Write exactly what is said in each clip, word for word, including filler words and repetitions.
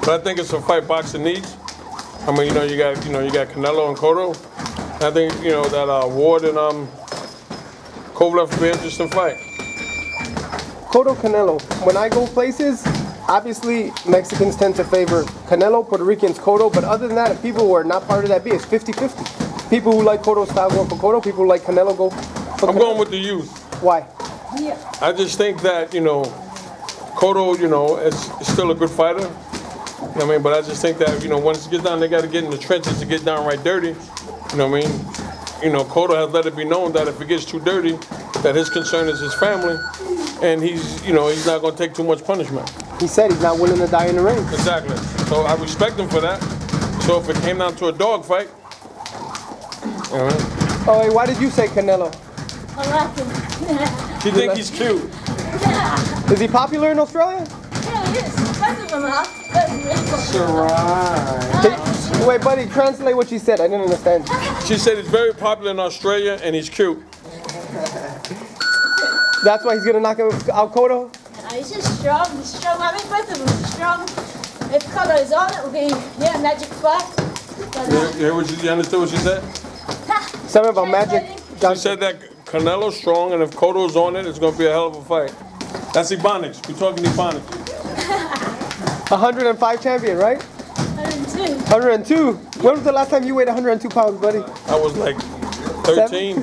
But I think it's a fight boxing needs. I mean, you know, you got you know you got Canelo and Cotto. I think you know that uh, Ward and um, Kovalev will be an interesting fight. Cotto, Canelo. When I go places, obviously Mexicans tend to favor Canelo, Puerto Ricans Cotto, but other than that, people who are not part of that beat, it's fifty fifty. People who like Cotto style go for Cotto, people who like Canelo go for I'm Canelo. going with the youth. Why? I just think that, you know, Cotto, you know, is still a good fighter. You know what I mean? But I just think that, you know, once it gets down, they got to get in the trenches to get down right dirty. You know what I mean? You know, Cotto has let it be known that if it gets too dirty, that his concern is his family, and he's, you know, he's not going to take too much punishment. He said he's not willing to die in the ring. Exactly. So I respect him for that. So if it came down to a dog fight, you know what I mean? Oh, wait, why did you say Canelo? I like him. You think he's cute? Yeah. Is he popular in Australia? Yeah, he is. Both of them are. Both really popular. Right. Wait, buddy, translate what she said. I didn't understand. She said he's very popular in Australia and he's cute. That's why he's going to knock out Cotto? No, he's just strong. He's strong. I mean, both of them are strong. If Cotto's on, it will be, yeah, magic fight. But, uh, You, hear what she, you understood what she said? Something about magic. She said that Canelo's strong, and if Cotto's on it, it's going to be a hell of a fight. That's Ebonics. We're talking Ebonics. one hundred five champion, right? one hundred two. one hundred two. When was the last time you weighed one hundred two pounds, buddy? I was like thirteen.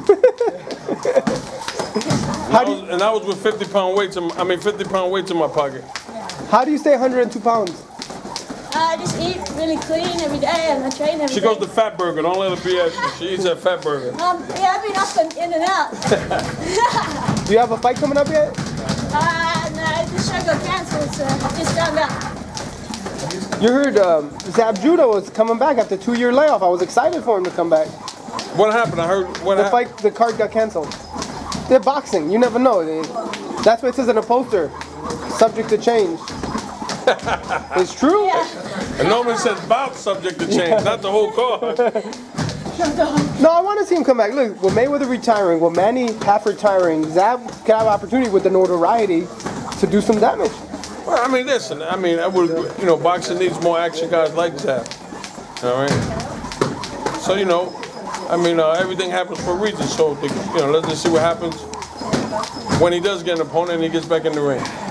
How and, do I you, was, and I was with fifty pound weights. In, I mean, fifty pound weights in my pocket. how do you stay one hundred two pounds? I just eat really clean every day and I train every She day. goes to Fat Burger. Don't let her B S you. She eats at Fat Burger. Um, yeah, I've been up and in and out. Do you have a fight coming up yet? uh, no, the show got cancelled, so I just found out. You heard um, Zab Judo is coming back after a two-year layoff. I was excited for him to come back. What happened? I heard. What The happened? fight, the card got canceled. They're boxing. You never know. That's what it says in the poster. Subject to change. It's true. Yeah. And Norman says about subject to change, not the whole card. No, I want to see him come back. Look, with Mayweather retiring, with Manny half retiring, Zab can have opportunity with the notoriety to do some damage. Well, I mean, listen. I mean, I would. You know, boxing needs more action guys like Zab. All right. So you know, I mean, uh, everything happens for a reason. So you know, let's just see what happens when he does get an opponent and he gets back in the ring.